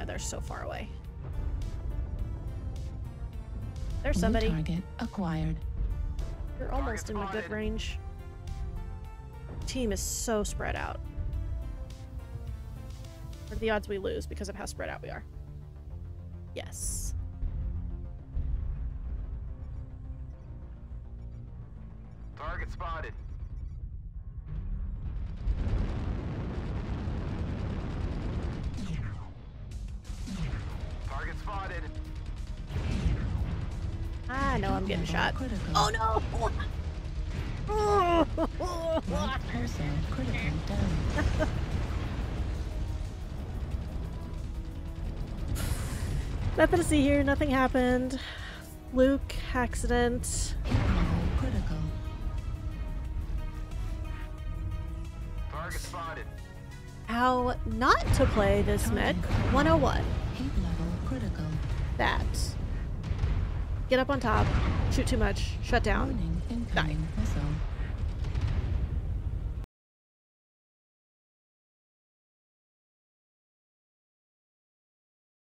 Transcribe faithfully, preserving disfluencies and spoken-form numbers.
they're so far away. There's somebody. New target acquired. You're almost in a good range. Team is so spread out. What are the odds we lose because of how spread out we are? Yes. Target spotted. Target spotted. I know I'm getting shot. Critical. Oh no! Lost person critical damage. Nothing to see here, nothing happened. Luke, accident. Level critical. Target spotted. How not to play this mech one oh one. Heat level critical. That. Get up on top, shoot too much, shut down. Warning, incoming missile.